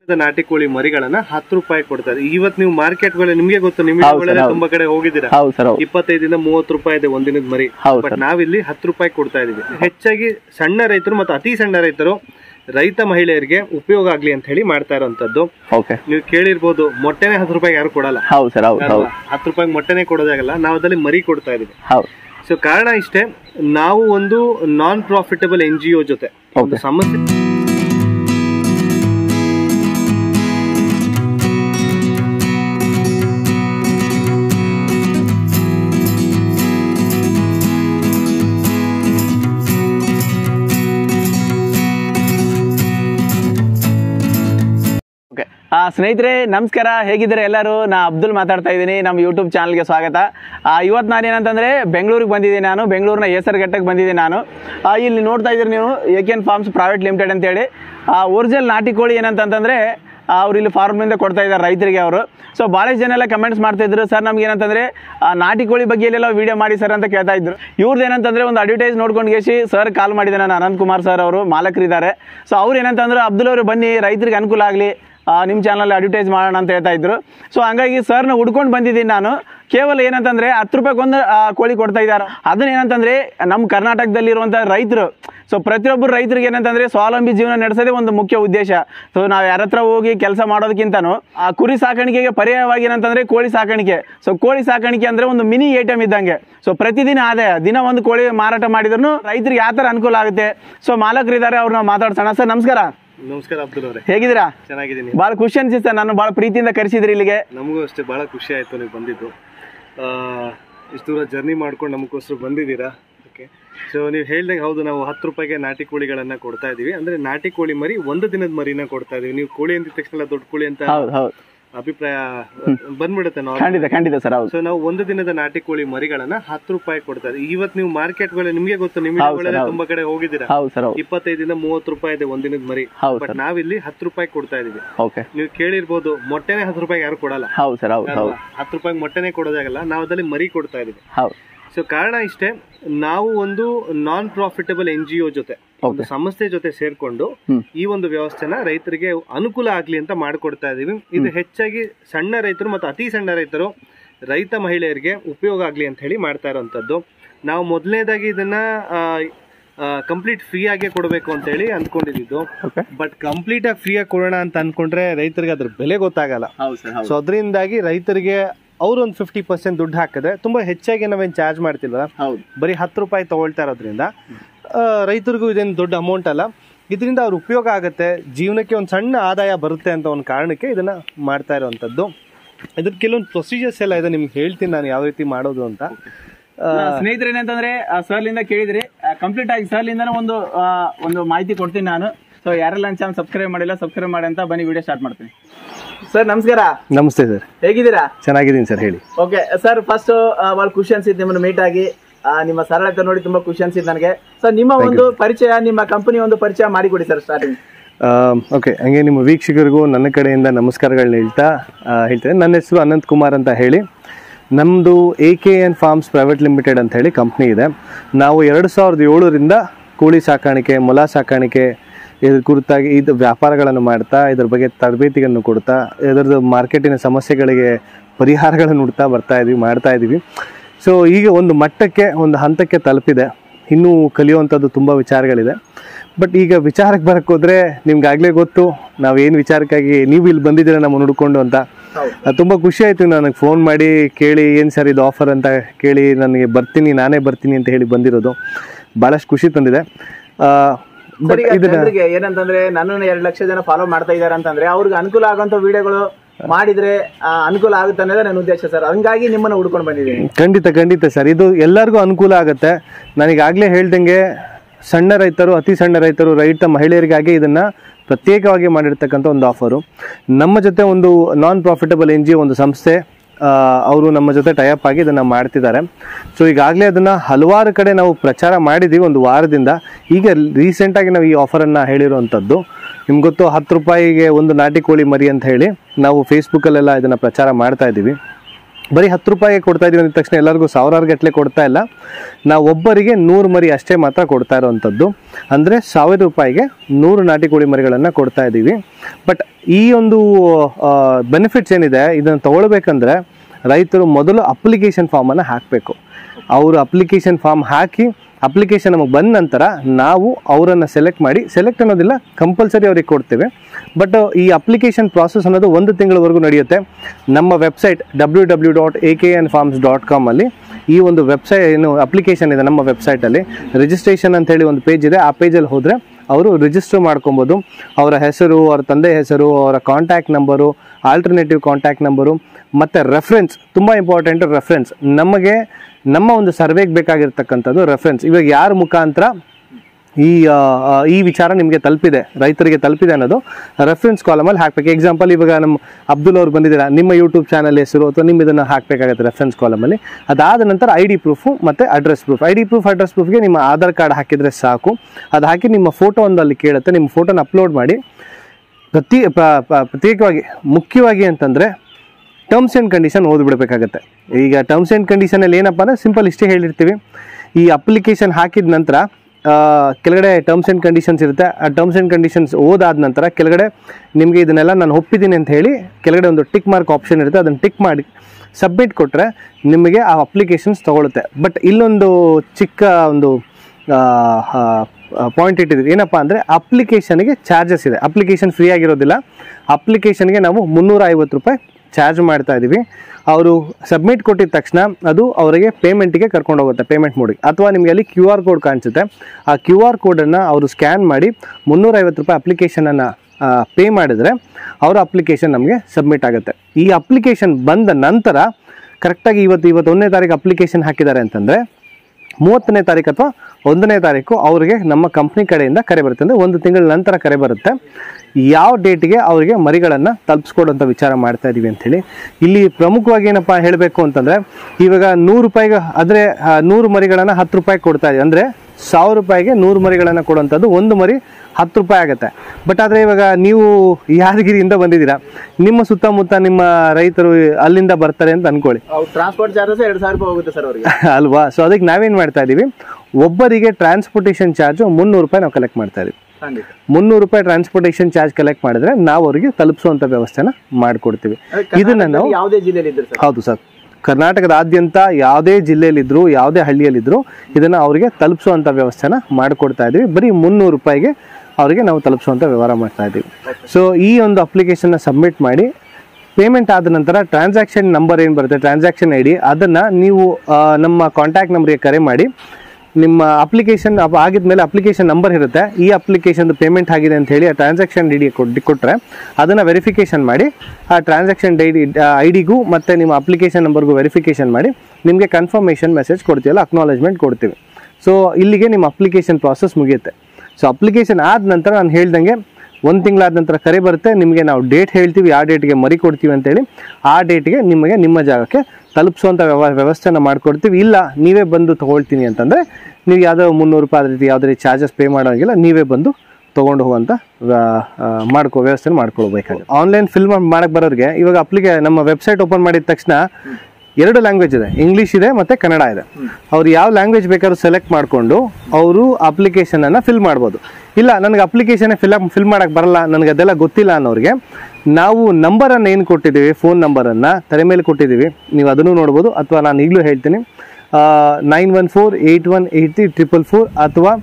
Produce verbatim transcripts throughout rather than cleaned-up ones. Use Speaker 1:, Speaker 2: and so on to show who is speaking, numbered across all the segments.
Speaker 1: ನಾಟಿ ಕೋಳಿ ಮರಿಗಳನ್ನ ಹತ್ತು ರೂಪಾಯಿ ಕೊಡ್ತಾರೆ. ಇವತ್ತು ನೀವು ಮಾರ್ಕೆಟ್ ಗಳು ನಿಮ್ಗೆ ಗೊತ್ತು, ನಿಮ್ಗೆ ತುಂಬಾ ಕಡೆ ಹೋಗಿದ್ದೀರಾ, ಇಪ್ಪತ್ತೈದರಿಂದ ಮೂವತ್ತು ರೂಪಾಯಿ ಇದೆ ಒಂದಿನದ ಮರಿ. ಬಟ್ ನಾವಿಲ್ಲಿ ಹತ್ತು ರೂಪಾಯಿ ಕೊಡ್ತಾ ಇದೀವಿ. ಹೆಚ್ಚಾಗಿ ಸಣ್ಣ ರೈತರು ಮತ್ತು ಅತಿ ಸಣ್ಣ ರೈತರು, ರೈತ ಮಹಿಳೆಯರಿಗೆ ಉಪಯೋಗ ಆಗ್ಲಿ ಅಂತ ಹೇಳಿ ಮಾಡ್ತಾ ಇರೋಂಥದ್ದು. ನೀವು ಕೇಳಿರ್ಬೋದು, ಮೊಟ್ಟೆನೆ ಹತ್ತು ರೂಪಾಯಿ ಯಾರು ಕೊಡಲ್ಲ. ಹತ್ತು ರೂಪಾಯಿ ಮೊಟ್ಟೆನೆ ಕೊಡೋದಾಗಲ್ಲ, ನಾವು ಅದ್ರಲ್ಲಿ ಮರಿ ಕೊಡ್ತಾ ಇದೀವಿ. ಸೊ ಕಾರಣ ಇಷ್ಟೇ, ನಾವು ಒಂದು non profitable N G O ಜೊತೆ ಒಂದು ಸಮಸ್ಯೆ
Speaker 2: ಸ್ನೇಹಿತರೆ ನಮಸ್ಕಾರ, ಹೇಗಿದ್ದಾರೆ ಎಲ್ಲರೂ? ನಾ ಅಬ್ದುಲ್ ಮಾತಾಡ್ತಾ ಇದ್ದೀನಿ. ನಮ್ಮ ಯೂಟ್ಯೂಬ್ ಚಾನಲ್ಗೆ ಸ್ವಾಗತ. ಇವತ್ತು ನಾನು ಏನಂತಂದರೆ ಬೆಂಗಳೂರಿಗೆ ಬಂದಿದ್ದೀನಿ. ನಾನು ಬೆಂಗಳೂರಿನ ಹೆಸರಘಟ್ಟಕ್ಕೆ ಬಂದಿದ್ದೀನಿ. ನಾನು ಇಲ್ಲಿ ನೋಡ್ತಾ ಇದ್ದೀರಿ ನೀವು A K N farms private limited ಅಂತೇಳಿ ಒರಿಜಿನಲ್ ನಾಟಿ ಕೋಳಿ ಏನಂತಂದರೆ ಅವ್ರು ಇಲ್ಲಿ ಫಾರ್ಮಿಂದ ಕೊಡ್ತಾ ಇದ್ದಾರೆ ರೈತರಿಗೆ ಅವರು. ಸೊ ಭಾಳಷ್ಟು ಜನ ಎಲ್ಲ ಕಮೆಂಟ್ಸ್ ಮಾಡ್ತಾಯಿದ್ರು, ಸರ್ ನಮ್ಗೆ ಏನಂತಂದರೆ ನಾಟಿ ಕೋಳಿ ಬಗ್ಗೆ ಎಲ್ಲ ವೀಡಿಯೋ ಮಾಡಿ ಸರ್ ಅಂತ ಕೇಳ್ತಾ ಇದ್ರು. ಇವ್ರದ್ದು ಏನಂತಂದರೆ ಒಂದು ಅಡ್ವರ್ಟೈಸ್ ನೋಡ್ಕೊಂಡು ಕೇಸಿ ಸರ್ ಕಾಲ್ ಮಾಡಿದೆ. ನಾನು ಅನಂತ್ ಕುಮಾರ್ ಸರ್ ಅವರು ಮಾಲಕರಿದ್ದಾರೆ. ಸೊ ಅವ್ರು ಏನಂತಂದ್ರೆ ಅಬ್ದುಲ್ ಅವರು ಬನ್ನಿ, ರೈತರಿಗೆ ಅನುಕೂಲ ಆಗಲಿ, ನಿಮ್ಮ ಚಾನಲ್ ಅಡ್ವರ್ಟೈಸ್ ಮಾಡೋಣ ಅಂತ ಹೇಳ್ತಾ ಇದ್ರು. ಸೊ ಹಂಗಾಗಿ ಸರ್ನ ಹುಡ್ಕೊಂಡು ಬಂದಿದ್ದೀನಿ ನಾನು. ಕೇವಲ ಏನಂತಂದರೆ ಹತ್ತು ರೂಪಾಯಿಗೆ ಒಂದು ಕೋಳಿ ಕೊಡ್ತಾ ಇದ್ದಾರೆ. ಅದನ್ನ ಏನಂತಂದರೆ ನಮ್ಮ ಕರ್ನಾಟಕದಲ್ಲಿರುವಂಥ ರೈತರು, ಸೊ ಪ್ರತಿಯೊಬ್ಬರು ರೈತರಿಗೆ ಏನಂತಂದರೆ ಸ್ವಾವಲಂಬಿ ಜೀವನ ನಡೆಸೋದೇ ಒಂದು ಮುಖ್ಯ ಉದ್ದೇಶ. ಸೊ ನಾವು ಯಾರ ಹತ್ರ ಹೋಗಿ ಕೆಲಸ ಮಾಡೋದಕ್ಕಿಂತನೂ ಆ ಕುರಿ ಸಾಕಾಣಿಕೆಗೆ ಪರ್ಯಾಯವಾಗಿ ಏನಂತಂದರೆ ಕೋಳಿ ಸಾಕಾಣಿಕೆ. ಸೊ ಕೋಳಿ ಸಾಕಾಣಿಕೆ ಅಂದರೆ ಒಂದು ಮಿನಿ ಎ ಟಿ ಎಮ್ ಇದ್ದಂಗೆ. ಸೊ ಪ್ರತಿದಿನ ಆದಾಯ, ದಿನ ಒಂದು ಕೋಳಿ ಮಾರಾಟ ಮಾಡಿದ್ರು ರೈತರಿಗೆ ಯಾವ ಥರ ಅನುಕೂಲ ಆಗುತ್ತೆ. ಸೊ ಮಾಲಕರಿದ್ದಾರೆ, ಅವ್ರನ್ನ ಮಾತಾಡ್ಸೋಣ. ಸರ್ ನಮಸ್ಕಾರ.
Speaker 1: ನಮಸ್ಕಾರ ಅಬ್ದುಲ್ ಅವರೇ,
Speaker 2: ಹೇಗಿದ್ದೀರಾ?
Speaker 1: ಚೆನ್ನಾಗಿದ್ದೀನಿ.
Speaker 2: ಬಹಳ ಖುಷಿ ಅನ್ಸುತ್ತೆ, ನಾನು ಬಹಳ ಪ್ರೀತಿಯಿಂದ ಕರೆಸಿದ್ರಿ ಇಲ್ಲಿಗೆ.
Speaker 1: ನಮಗೂ ಅಷ್ಟೇ ಬಹಳ ಖುಷಿ ಆಯ್ತು ನೀವು ಬಂದಿದ್ದು. ಇಷ್ಟು ದೂರ ಜರ್ನಿ ಮಾಡ್ಕೊಂಡು ನಮಗೋಸ್ಕರ ಬಂದಿದ್ದೀರಾ. ಓಕೆ, ಸೊ ನೀವು ಹೇಳ್ದಂಗೆ ಹೌದು, ನಾವು ಹತ್ತು ರೂಪಾಯಿಗೆ ನಾಟಿ ಕೋಳಿಗಳನ್ನ ಕೊಡ್ತಾ ಇದೀವಿ. ಅಂದ್ರೆ ನಾಟಿ ಕೋಳಿ ಮರಿ ಒಂದು ದಿನದ ಮರಿನ ಕೊಡ್ತಾ ಇದೀವಿ. ನೀವು ಕೋಳಿ ಅಂದ ತಕ್ಷಣ ದೊಡ್ಡ ಕೋಳಿ ಅಂತ ಅಭಿಪ್ರಾಯ ಬಂದ್ಬಿಡುತ್ತೆ.
Speaker 2: ಖಂಡಿತ ಖಂಡಿತ ಸರ್.
Speaker 1: ಸೊ ನಾವು ಒಂದು ದಿನದ ನಾಟಿ ಕೋಳಿ ಮರಿಗಳನ್ನ ಹತ್ತು ರೂಪಾಯಿ ಕೊಡ್ತಾ ಇದೀವಿ. ಇವತ್ತು ನೀವು ಮಾರ್ಕೆಟ್ ಗಳು ನಿಮ್ಗೆ ಗೊತ್ತು, ನಿಮ್ಗೆ ತುಂಬಾ ಕಡೆ ಹೋಗಿದ್ದೀರಾ, ಇಪ್ಪತ್ತೈದರಿಂದ ಮೂವತ್ತು ರೂಪಾಯಿ ಇದೆ ಒಂದಿನದ ಮರಿ. ಬಟ್ ನಾವಿಲ್ಲಿ ಹತ್ತು ರೂಪಾಯಿ ಕೊಡ್ತಾ ಇದೀವಿ. ನೀವು ಕೇಳಿರ್ಬೋದು, ಮೊಟ್ಟೆನೆ ಹತ್ತು ರೂಪಾಯಿ ಯಾರು ಕೊಡಲ್ಲ. ಹತ್ತು ರೂಪಾಯಿ ಮೊಟ್ಟೆನೆ ಕೊಡೋದಾಗಲ್ಲ, ನಾವು ಅದ್ರಲ್ಲಿ ಮರಿ ಕೊಡ್ತಾ ಇದೀವಿ. ಸೊ ಕಾರಣ ಇಷ್ಟೇ, ನಾವು ಒಂದು non profitable N G O ಜೊತೆ ಒಂದು ಸಂಸ್ಥೆ ಜೊತೆ ಸೇರ್ಕೊಂಡು ಈ ಒಂದು ವ್ಯವಸ್ಥೆನ ರೈತರಿಗೆ ಅನುಕೂಲ ಆಗ್ಲಿ ಅಂತ ಮಾಡ್ಕೊಡ್ತಾ ಇದೀವಿ. ಇದು ಹೆಚ್ಚಾಗಿ ಸಣ್ಣ ರೈತರು ಮತ್ತು ಅತಿ ಸಣ್ಣ ರೈತರು, ರೈತ ಮಹಿಳೆಯರಿಗೆ ಉಪಯೋಗ ಆಗ್ಲಿ ಅಂತ ಹೇಳಿ ಮಾಡ್ತಾ ಇರೋಂಥದ್ದು. ನಾವು ಮೊದಲನೇದಾಗಿ ಇದನ್ನ ಕಂಪ್ಲೀಟ್ ಫ್ರೀ ಆಗಿ ಕೊಡಬೇಕು ಅಂತ ಹೇಳಿ ಅಂದ್ಕೊಂಡಿದ್ದು. ಬಟ್ ಕಂಪ್ಲೀಟ್ ಆಗಿ ಫ್ರೀ ಆಗಿ ಕೊಡೋಣ ಅಂತ ಅನ್ಕೊಂಡ್ರೆ ರೈತರಿಗೆ ಅದ್ರ ಬೆಲೆ ಗೊತ್ತಾಗಲ್ಲ. ಸೊ ಅದರಿಂದಾಗಿ ರೈತರಿಗೆ ಅವ್ರು ಒಂದು ಫಿಫ್ಟಿ ಪರ್ಸೆಂಟ್ ದುಡ್ಡು ಹಾಕಿದ್ರೆ ತುಂಬಾ ಹೆಚ್ಚಾಗಿ ನಾವೇನ್ ಚಾರ್ಜ್ ಮಾಡ್ತಿಲ್ವ, ಬರೀ ಹತ್ತು ರೂಪಾಯಿ ತಗೊಳ್ತಾ ಇರೋದ್ರಿಂದ ರೈತರಿಗೂ ಇದೇನು ದೊಡ್ಡ ಅಮೌಂಟ್ ಅಲ್ಲ. ಇದರಿಂದ ಅವ್ರ ಉಪಯೋಗ ಆಗುತ್ತೆ, ಜೀವನಕ್ಕೆ ಒಂದು ಸಣ್ಣ ಆದಾಯ ಬರುತ್ತೆ ಅಂತ ಒಂದು ಕಾರಣಕ್ಕೆ ಇದನ್ನ ಮಾಡ್ತಾ ಇರುವಂತದ್ದು. ಇದ್ರ ಕೆಲವೊಂದು ಪ್ರೊಸೀಜರ್ಸ್ ಎಲ್ಲ ಇದೆ, ನಿಮ್ಗೆ ಹೇಳ್ತೀನಿ ನಾನು ಯಾವ ರೀತಿ ಮಾಡೋದು ಅಂತ.
Speaker 2: ಸ್ನೇಹಿತರೆ ಏನಂತಂದ್ರೆ ಸರ್ಲಿಂದ ಕೇಳಿದ್ರಿ, ಕಂಪ್ಲೀಟ್ ಆಗಿ ಸರ್ಲಿಂದ ಒಂದು ಒಂದು ಮಾಹಿತಿ ಕೊಡ್ತೀನಿ ನಾನು. ಸೊ ಯಾರೆಲ್ಲ ನನ್ನ ಚಾನಲ್ ಸಬ್ಸ್ಕ್ರೈಬ್ ಮಾಡಿಲ್ಲ ಸಬ್ಸ್ಕ್ರೈಬ್ ಮಾಡಿ ಅಂತ ಬನ್ನಿ ವಿಡಿಯೋ ಸ್ಟಾರ್ಟ್ ಮಾಡ್ತೀನಿ. ಸರ್ ನಮಸ್ಕಾರ.
Speaker 1: ನಮಸ್ತೆ ಸರ್,
Speaker 2: ಹೇಗಿದ್ದೀರಾ?
Speaker 1: ಚೆನ್ನಾಗಿದ್ದೀನಿ ಸರ್, ಹೇಳಿ.
Speaker 2: ಓಕೆ ಸರ್, ಫಸ್ಟ್ ಬಹಳ ಖುಷಿ ಅನ್ಸಿತ್ತು ನಿಮ್ಮನ್ನು ಮೀಟ್ ಆಗಿ, ನಿಮ್ಮ ಸರಳತೆ ನೋಡಿ ತುಂಬಾ ಖುಷಿ ಅನ್ಸಿತ್ತು ನನಗೆ. ಸರ್ ನಿಮ್ಮ ಒಂದು ಪರಿಚಯ, ನಿಮ್ಮ ಕಂಪನಿ ಒಂದು ಪರಿಚಯ ಮಾಡಿಕೊಡಿ ಸರ್ ಸ್ಟಾರ್ಟಿಂಗ್.
Speaker 1: ಓಕೆ, ಹಂಗೆ ನಿಮ್ಮ ವೀಕ್ಷಕರಿಗೂ ನನ್ನ ಕಡೆಯಿಂದ ನಮಸ್ಕಾರಗಳನ್ನ ಹೇಳ್ತಾ ಹೇಳ್ತೇನೆ. ನನ್ನ ಹೆಸರು ಅನಂತ್ ಕುಮಾರ್ ಅಂತ ಹೇಳಿ. ನಮ್ಮದು A K N farms private limited ಅಂತ ಹೇಳಿ ಕಂಪ್ನಿ ಇದೆ. ನಾವು ಎರಡು ಸಾವಿರದ ಏಳರಿಂದ ಕೋಳಿ ಸಾಕಾಣಿಕೆ, ಮೊಲ ಸಾಕಾಣಿಕೆ ಇದ್ರ ಕುರಿತಾಗಿ ಇದು ವ್ಯಾಪಾರಗಳನ್ನು ಮಾಡ್ತಾ, ಇದ್ರ ಬಗ್ಗೆ ತರಬೇತಿಗಳನ್ನು ಕೊಡ್ತಾ, ಇದರದ್ದು ಮಾರ್ಕೆಟಿನ ಸಮಸ್ಯೆಗಳಿಗೆ ಪರಿಹಾರಗಳನ್ನು ಹುಡ್ತಾ ಬರ್ತಾ ಇದೀವಿ, ಮಾಡ್ತಾ ಇದ್ದೀವಿ. ಸೊ ಈಗ ಒಂದು ಮಟ್ಟಕ್ಕೆ, ಒಂದು ಹಂತಕ್ಕೆ ತಲುಪಿದೆ. ಇನ್ನೂ ಕಲಿಯುವಂಥದ್ದು ತುಂಬ ವಿಚಾರಗಳಿದೆ. ಬಟ್ ಈಗ ವಿಚಾರಕ್ಕೆ ಬರಕ್ಕೆ ಹೋದರೆ ನಿಮ್ಗಾಗಲೇ ಗೊತ್ತು ನಾವೇನು ವಿಚಾರಕ್ಕಾಗಿ ನೀವು ಇಲ್ಲಿ ಬಂದಿದ್ದೀರ ನಮ್ಮ ಹುಡ್ಕೊಂಡು ಅಂತ. ತುಂಬ ಖುಷಿ ಆಯಿತು ನನಗೆ ಫೋನ್ ಮಾಡಿ ಕೇಳಿ, ಏನು ಸರ್ ಇದು ಆಫರ್ ಅಂತ ಕೇಳಿ ನನಗೆ ಬರ್ತೀನಿ, ನಾನೇ ಬರ್ತೀನಿ ಅಂತ ಹೇಳಿ ಬಂದಿರೋದು ಭಾಳಷ್ಟು ಖುಷಿ ತಂದಿದೆ.
Speaker 2: ಏನಂತಂದ್ರೆ ನನ್ನ ಎರಡು ಲಕ್ಷ ಜನ ಫಾಲೋ ಮಾಡ್ತಾ ಇದಾರೆ ಅಂತಂದ್ರೆ ಅವ್ರಿಗೆ ಅನುಕೂಲ ಆಗುವಂತ ವಿಡಿಯೋಗಳು ಮಾಡಿದ್ರೆ ಅನುಕೂಲ ಆಗುತ್ತೆ ಅನ್ನೋದೇ ನನ್ನ ಉದ್ದೇಶ ಸರ್. ಹಂಗಾಗಿ ನಿಮ್ಮನ್ನ ಹುಡ್ಕೊಂಡು ಬಂದಿದ್ದೀನಿ.
Speaker 1: ಖಂಡಿತ ಖಂಡಿತ ಸರ್, ಇದು ಎಲ್ಲರಿಗೂ ಅನುಕೂಲ ಆಗುತ್ತೆ. ನನಗಾಗಲೇ ಹೇಳ್ದಂಗೆ ಸಣ್ಣ ರೈತರು, ಅತಿ ಸಣ್ಣ ರೈತರು, ರೈತ ಮಹಿಳೆಯರಿಗಾಗಿ ಇದನ್ನ ಪ್ರತ್ಯೇಕವಾಗಿ ಮಾಡಿರ್ತಕ್ಕಂಥ ಒಂದು ಆಫರು. ನಮ್ಮ ಜೊತೆ ಒಂದು ನಾನ್ ಪ್ರಾಫಿಟಬಲ್ ಎನ್ ಜಿ ಒಂದು ಸಂಸ್ಥೆ, ಅವರು ನಮ್ಮ ಜೊತೆ ಟೈಅಪ್ ಆಗಿ ಇದನ್ನು ಮಾಡ್ತಿದ್ದಾರೆ. ಸೊ ಈಗಾಗಲೇ ಅದನ್ನು ಹಲವಾರು ಕಡೆ ನಾವು ಪ್ರಚಾರ ಮಾಡಿದ್ದೀವಿ ಒಂದು ವಾರದಿಂದ. ಈಗ ರೀಸೆಂಟಾಗಿ ನಾವು ಈ ಆಫರನ್ನು ಹೇಳಿರುವಂಥದ್ದು. ನಿಮ್ಗೆ ಗೊತ್ತು, ಹತ್ತು ರೂಪಾಯಿಗೆ ಒಂದು ನಾಟಿ ಕೋಳಿ ಮರಿ ಅಂತ ಹೇಳಿ ನಾವು ಫೇಸ್ಬುಕ್ಕಲ್ಲೆಲ್ಲ ಇದನ್ನು ಪ್ರಚಾರ ಮಾಡ್ತಾ ಇದ್ದೀವಿ. ಬರೀ ಹತ್ತು ರೂಪಾಯಿಗೆ ಕೊಡ್ತಾ ಇದೀವಿ ಅಂದ ತಕ್ಷಣ ಎಲ್ಲರಿಗೂ ಸಾವಿರಾರು ಗಟ್ಟಲೆ ಕೊಡ್ತಾ ಇಲ್ಲ. ನಾವು ಒಬ್ಬರಿಗೆ ನೂರು ಮರಿ ಅಷ್ಟೇ ಮಾತ್ರ ಕೊಡ್ತಾ ಇರೋವಂಥದ್ದು. ಅಂದರೆ ಸಾವಿರ ರೂಪಾಯಿಗೆ ನೂರು ನಾಟಿ ಕೋಳಿ ಮರಿಗಳನ್ನು ಕೊಡ್ತಾ ಇದ್ದೀವಿ. ಬಟ್ ಈ ಒಂದು ಬೆನಿಫಿಟ್ಸ್ ಏನಿದೆ ಇದನ್ನು ತಗೊಳ್ಬೇಕಂದ್ರೆ ರೈತರು ಮೊದಲು ಅಪ್ಲಿಕೇಶನ್ ಫಾರ್ಮನ್ನು ಹಾಕಬೇಕು. ಅವರು ಅಪ್ಲಿಕೇಶನ್ ಫಾರ್ಮ್ ಹಾಕಿ ಅಪ್ಲಿಕೇಶನ್ ನಮಗೆ ಬಂದ ನಂತರ ನಾವು ಅವರನ್ನು ಸೆಲೆಕ್ಟ್ ಮಾಡಿ, ಸೆಲೆಕ್ಟ್ ಅನ್ನೋದಿಲ್ಲ ಕಂಪಲ್ಸರಿ ಅವ್ರಿಗೆ ಕೊಡ್ತೇವೆ. ಬಟ್ ಈ ಅಪ್ಲಿಕೇಶನ್ ಪ್ರಾಸೆಸ್ ಅನ್ನೋದು ಒಂದು ತಿಂಗಳವರೆಗೂ ನಡೆಯುತ್ತೆ. ನಮ್ಮ website W W dot A K N farms dot ಕಾಮಲ್ಲಿ ಈ ಒಂದು ವೆಬ್ಸೈಟ್ ಏನು ಅಪ್ಲಿಕೇಶನ್ ಇದೆ ನಮ್ಮ ವೆಬ್ಸೈಟಲ್ಲಿ ರಿಜಿಸ್ಟ್ರೇಷನ್ ಅಂತೇಳಿ ಒಂದು ಪೇಜ್ ಇದೆ. ಆ ಪೇಜಲ್ಲಿ ಹೋದರೆ ಅವರು ರಿಜಿಸ್ಟರ್ ಮಾಡ್ಕೊಬೋದು. ಅವರ ಹೆಸರು, ಅವರ ತಂದೆ ಹೆಸರು, ಅವರ contact number, alternative contact number ಮತ್ತು ರೆಫರೆನ್ಸ್, ತುಂಬ ಇಂಪಾರ್ಟೆಂಟ್ ರೆಫರೆನ್ಸ್. ನಮಗೆ ನಮ್ಮ ಒಂದು ಸರ್ವೆಗೆ ಬೇಕಾಗಿರ್ತಕ್ಕಂಥದ್ದು ರೆಫರೆನ್ಸ್. ಇವಾಗ ಯಾರ ಮುಖಾಂತರ ಈ ಈ ವಿಚಾರ ನಿಮಗೆ ತಲುಪಿದೆ, ರೈತರಿಗೆ ತಲುಪಿದೆ ಅನ್ನೋದು ರೆಫರೆನ್ಸ್ ಕಾಲಮಲ್ಲಿ ಹಾಕಬೇಕು. ಎಕ್ಸಾಂಪಲ್ ಇವಾಗ ನಮ್ಮ ಅಬ್ದುಲ್ ಅವ್ರು ಬಂದಿದ್ದೀರಾ, ನಿಮ್ಮ ಯೂಟ್ಯೂಬ್ ಚಾನಲ್ ಹೆಸರು ಅಥವಾ ನಿಮ್ಮ ಇದನ್ನು ಹಾಕಬೇಕಾಗುತ್ತೆ ರೆಫರೆನ್ಸ್ ಕಾಲಮಲ್ಲಿ. ಅದಾದ ನಂತರ ಐ ಡಿ ಪ್ರೂಫು ಮತ್ತು address proof. I D proof address ಪ್ರೂಫ್ಗೆ ನಿಮ್ಮ ಆಧಾರ್ ಕಾರ್ಡ್ ಹಾಕಿದರೆ ಸಾಕು. ಅದು ಹಾಕಿ ನಿಮ್ಮ ಫೋಟೋ ಒಂದು ಅಲ್ಲಿ ಕೇಳುತ್ತೆ, ನಿಮ್ಮ ಫೋಟೋನ ಅಪ್ಲೋಡ್ ಮಾಡಿ. ಪ್ರತಿ ಪ್ರತ್ಯೇಕವಾಗಿ ಮುಖ್ಯವಾಗಿ ಅಂತಂದರೆ ಟರ್ಮ್ಸ್ ಆ್ಯಂಡ್ ಕಂಡೀಷನ್ ಓದಿಬಿಡಬೇಕಾಗತ್ತೆ. ಈಗ ಟರ್ಮ್ಸ್ ಆ್ಯಂಡ್ ಕಂಡೀಷನಲ್ಲಿ ಏನಪ್ಪ ಅಂದರೆ ಸಿಂಪಲ್ ಇಷ್ಟೇ ಹೇಳಿರ್ತೀವಿ. ಈ ಅಪ್ಲಿಕೇಶನ್ ಹಾಕಿದ ನಂತರ ಕೆಳಗಡೆ ಟರ್ಮ್ಸ್ ಆ್ಯಂಡ್ ಕಂಡೀಷನ್ಸ್ ಇರುತ್ತೆ. ಆ ಟರ್ಮ್ಸ್ ಆ್ಯಂಡ್ ಕಂಡೀಷನ್ಸ್ ಓದಾದ ನಂತರ ಕೆಳಗಡೆ ನಿಮಗೆ ಇದನ್ನೆಲ್ಲ ನಾನು ಒಪ್ಪಿದ್ದೀನಿ ಅಂತ ಹೇಳಿ ಕೆಳಗಡೆ ಒಂದು ಟಿಕ್ ಮಾರ್ಕ್ ಆಪ್ಷನ್ ಇರುತ್ತೆ. ಅದನ್ನು ಟಿಕ್ ಮಾಡಿ ಸಬ್ಮಿಟ್ ಕೊಟ್ಟರೆ ನಿಮಗೆ ಆ ಅಪ್ಲಿಕೇಶನ್ಸ್ ತೊಗೊಳುತ್ತೆ. ಬಟ್ ಇಲ್ಲೊಂದು ಚಿಕ್ಕ ಒಂದು ಪಾಯಿಂಟ್ ಇಟ್ಟಿದ್ದೀವಿ. ಏನಪ್ಪ ಅಂದರೆ ಅಪ್ಲಿಕೇಶನ್ಗೆ ಚಾರ್ಜಸ್ ಇದೆ. ಅಪ್ಲಿಕೇಶನ್ ಫ್ರೀ ಆಗಿರೋದಿಲ್ಲ. ಅಪ್ಲಿಕೇಶನ್ಗೆ ನಾವು ಮುನ್ನೂರ ಐವತ್ತು ರೂಪಾಯಿ ಚಾರ್ಜ್ ಮಾಡ್ತಾ ಇದ್ದೀವಿ. ಅವರು ಸಬ್ಮಿಟ್ ಕೊಟ್ಟಿದ ತಕ್ಷಣ ಅದು ಅವರಿಗೆ ಪೇಮೆಂಟಿಗೆ ಕರ್ಕೊಂಡು ಹೋಗುತ್ತೆ, ಪೇಮೆಂಟ್ ಮೋಡಿಗೆ. ಅಥವಾ ನಿಮಗೆ ಅಲ್ಲಿ ಕ್ಯೂ ಆರ್ ಕೋಡ್ ಕಾಣಿಸುತ್ತೆ. ಆ ಕ್ಯೂ ಆರ್ ಕೋಡನ್ನು ಅವರು ಸ್ಕ್ಯಾನ್ ಮಾಡಿ ಮುನ್ನೂರೈವತ್ತು ರೂಪಾಯಿ ಅಪ್ಲಿಕೇಶನನ್ನು ಪೇ ಮಾಡಿದರೆ ಅವರ ಅಪ್ಲಿಕೇಶನ್ ನಮಗೆ ಸಬ್ಮಿಟ್ ಆಗುತ್ತೆ. ಈ ಅಪ್ಲಿಕೇಶನ್ ಬಂದ ನಂತರ ಕರೆಕ್ಟಾಗಿ ಇವತ್ತು ಇವತ್ತೊಂದನೇ ತಾರೀಕು ಅಪ್ಲಿಕೇಶನ್ ಹಾಕಿದ್ದಾರೆ ಅಂತಂದರೆ ಮೂವತ್ತನೇ ತಾರೀಕು ಅಥವಾ ಒಂದನೇ ತಾರೀಕು ಅವರಿಗೆ ನಮ್ಮ ಕಂಪ್ನಿ ಕಡೆಯಿಂದ ಕರೆ ಬರುತ್ತೆ. ಅಂದರೆ ಒಂದು ತಿಂಗಳ ನಂತರ ಕರೆ ಬರುತ್ತೆ. ಯಾವ ಡೇಟಿಗೆ ಅವರಿಗೆ ಮರಿಗಳನ್ನು ತಲುಪಿಸ್ಕೊಡುವಂಥ ವಿಚಾರ ಮಾಡ್ತಾ ಇದ್ದೀವಿ ಅಂಥೇಳಿ. ಇಲ್ಲಿ ಪ್ರಮುಖವಾಗಿ ಏನಪ್ಪ ಹೇಳಬೇಕು ಅಂತಂದರೆ ಇವಾಗ ನೂರು ರೂಪಾಯಿಗೆ ಆದರೆ ನೂರು ಮರಿಗಳನ್ನು ಹತ್ತು ರೂಪಾಯಿ ಕೊಡ್ತಾ ಇದ್ದೀವಿ. ಅಂದರೆ ಸಾವಿರ ರೂಪಾಯಿಗೆ ನೂರು ಮರಿಗಳನ್ನು ಕೊಡುವಂಥದ್ದು ಒಂದು ಮರಿ ಹತ್ತು ರೂಪಾಯಿ ಆಗುತ್ತೆ. ಬಟ್ ಆದರೆ ಇವಾಗ ನೀವು ಯಾದಗಿರಿಯಿಂದ ಬಂದಿದ್ದೀರಾ, ನಿಮ್ಮ ಸುತ್ತಮುತ್ತ ನಿಮ್ಮ ರೈತರು ಅಲ್ಲಿಂದ ಬರ್ತಾರೆ ಅಂತ ಅನ್ಕೊಳ್ಳಿ,
Speaker 2: ಟ್ರಾನ್ಸ್ಪೋರ್ಟ್ ಚಾರ್ಜಸ್ ಎರಡು ಸಾವಿರ ರೂಪಾಯಿ ಹೋಗುತ್ತೆ ಸರ್ ಅವರಿಗೆ
Speaker 1: ಅಲ್ವಾ? ಸೊ ಅದಕ್ಕೆ ನಾವೇನು ಮಾಡ್ತಾ ಇದ್ದೀವಿ, ಒಬ್ಬರಿಗೆ ಟ್ರಾನ್ಸ್ಪೋರ್ಟೇಷನ್ ಚಾರ್ಜು ಮುನ್ನೂರು ರೂಪಾಯಿ ನಾವು ಕಲೆಕ್ಟ್ ಮಾಡ್ತಾ ಇದ್ದೀವಿ. ಮುನ್ನೂರು ರೂಪಾಯಿ ಟ್ರಾನ್ಸ್ಪೋರ್ಟೇಷನ್ ಚಾರ್ಜ್ ಕಲೆಕ್ಟ್ ಮಾಡಿದ್ರೆ ನಾವು ಅವರಿಗೆ ತಲುಪಿಸುವಂಥ ವ್ಯವಸ್ಥೆನ ಮಾಡಿಕೊಡ್ತೀವಿ. ಇದನ್ನ ನಾವು
Speaker 2: ಯಾವುದೇ ಜಿಲ್ಲೆಯಲ್ಲಿ
Speaker 1: ಹೌದು ಸರ್, ಕರ್ನಾಟಕದಾದ್ಯಂತ ಯಾವುದೇ ಜಿಲ್ಲೆಯಲ್ಲಿದ್ದರೂ ಯಾವುದೇ ಹಳ್ಳಿಯಲ್ಲಿದ್ದರೂ ಇದನ್ನು ಅವರಿಗೆ ತಲುಪಿಸುವಂಥ ವ್ಯವಸ್ಥೆನ ಮಾಡಿಕೊಡ್ತಾ ಇದ್ದೀವಿ. ಬರೀ ಮುನ್ನೂರು ರೂಪಾಯಿಗೆ ಅವರಿಗೆ ನಾವು ತಲುಪಿಸುವಂಥ ವ್ಯವಹಾರ ಮಾಡ್ತಾ ಇದ್ದೀವಿ. ಸೊ ಈ ಒಂದು ಅಪ್ಲಿಕೇಶನ್ನ ಸಬ್ಮಿಟ್ ಮಾಡಿ ಪೇಮೆಂಟ್ ಆದ ನಂತರ ಟ್ರಾನ್ಸಾಕ್ಷನ್ ನಂಬರ್ ಏನು ಬರುತ್ತೆ, ಟ್ರಾನ್ಸಾಕ್ಷನ್ ಐ ಡಿ, ಅದನ್ನು ನೀವು ನಮ್ಮ ಕಾಂಟ್ಯಾಕ್ಟ್ ನಂಬರ್ಗೆ ಕರೆ ಮಾಡಿ ನಿಮ್ಮ ಅಪ್ಲಿಕೇಶನ್ ಆಗಿದ್ಮೇಲೆ ಅಪ್ಲಿಕೇಶನ್ ನಂಬರ್ ಇರುತ್ತೆ. ಈ ಅಪ್ಲಿಕೇಶನ್ದು ಪೇಮೆಂಟ್ ಆಗಿದೆ ಅಂತ ಹೇಳಿ ಆ ಟ್ರಾನ್ಸಾಕ್ಷನ್ ಐ ಡಿ ಕೊಟ್ಟು ಕೊಟ್ಟರೆ ಅದನ್ನು ವೆರಿಫಿಕೇಷನ್ ಮಾಡಿ ಆ ಟ್ರಾನ್ಸಾಕ್ಷನ್ ಐ ಡಿ ಐ ಡಿಗೂ ಮತ್ತು ನಿಮ್ಮ ಅಪ್ಲಿಕೇಶನ್ ನಂಬರ್ಗೂ ವೆರಿಫಿಕೇಷನ್ ಮಾಡಿ ನಿಮಗೆ ಕನ್ಫರ್ಮೇಷನ್ ಮೆಸೇಜ್ ಕೊಡ್ತೀವಲ್ಲ, ಅಕ್ನಾಲೇಜ್ಮೆಂಟ್ ಕೊಡ್ತೀವಿ. ಸೊ ಇಲ್ಲಿಗೆ ನಿಮ್ಮ ಅಪ್ಲಿಕೇಶನ್ ಪ್ರಾಸೆಸ್ ಮುಗಿಯುತ್ತೆ. ಸೊ ಅಪ್ಲಿಕೇಶನ್ ಆದ ನಂತರ ನಾನು ಹೇಳ್ದಂಗೆ ಒಂದು ತಿಂಗಳಾದ ನಂತರ ಕರೆ ಬರುತ್ತೆ. ನಿಮಗೆ ನಾವು ಡೇಟ್ ಹೇಳ್ತೀವಿ, ಯಾವ ಡೇಟ್ಗೆ ಮರಿ ಕೊಡ್ತೀವಿ ಅಂತೇಳಿ. ಆ ಡೇಟ್ಗೆ ನಿಮಗೆ ನಿಮ್ಮ ಜಾಗಕ್ಕೆ ತಲುಪಿಸುವಂಥ ವ್ಯವ ವ್ಯವಸ್ಥೆನ ಮಾಡಿಕೊಡ್ತೀವಿ. ಇಲ್ಲ ನೀವೇ ಬಂದು ತೊಗೊಳ್ತೀನಿ ಅಂತಂದರೆ ನೀವು ಯಾವುದೋ ಮುನ್ನೂರು ರೂಪಾಯಿ ಅದೇ ರೀತಿ ಯಾವುದೇ ರೀತಿ ಚಾರ್ಜಸ್ ಪೇ ಮಾಡೋಂಗಿಲ್ಲ, ನೀವೇ ಬಂದು ತೊಗೊಂಡು ಹೋಗುವಂಥ ಮಾಡ್ಕೊ ವ್ಯವಸ್ಥೆ ಮಾಡ್ಕೊಳ್ಬೇಕಾಗುತ್ತೆ. ಆನ್ಲೈನ್ ಫಿಲ್ಮ್ ಮಾಡೋಕ್ಕೆ ಬರೋರಿಗೆ ಇವಾಗ ಅಪ್ಲಿಕೇ ನಮ್ಮ ವೆಬ್ಸೈಟ್ ಓಪನ್ ಮಾಡಿದ ತಕ್ಷಣ ಎರಡು ಲ್ಯಾಂಗ್ವೇಜ್ ಇದೆ, ಇಂಗ್ಲೀಷ್ ಇದೆ ಮತ್ತು ಕನ್ನಡ ಇದೆ. ಅವ್ರು ಯಾವ ಲ್ಯಾಂಗ್ವೇಜ್ ಬೇಕಾದ್ರೂ ಸೆಲೆಕ್ಟ್ ಮಾಡಿಕೊಂಡು ಅವರು ಅಪ್ಲಿಕೇಶನನ್ನು ಫಿಲ್ ಮಾಡ್ಬೋದು. ಇಲ್ಲ ನನಗೆ ಅಪ್ಲಿಕೇಶನ್ ಫಿಲ್ ಫಿಲ್ ಮಾಡೋಕ್ಕೆ ಬರಲ್ಲ, ನನಗೆ ಅದೆಲ್ಲ ಗೊತ್ತಿಲ್ಲ ಅನ್ನೋರಿಗೆ ನಾವು ನಂಬರನ್ನು ಏನು ಕೊಟ್ಟಿದ್ದೀವಿ, ಫೋನ್ ನಂಬರನ್ನು ತಲೆ ಮೇಲೆ ಕೊಟ್ಟಿದ್ದೀವಿ, ನೀವು ಅದನ್ನು ನೋಡ್ಬೋದು. ಅಥವಾ ನಾನು ಈಗಲೂ ಹೇಳ್ತೀನಿ, nine one four eight one eight three triple four ಅಥವಾ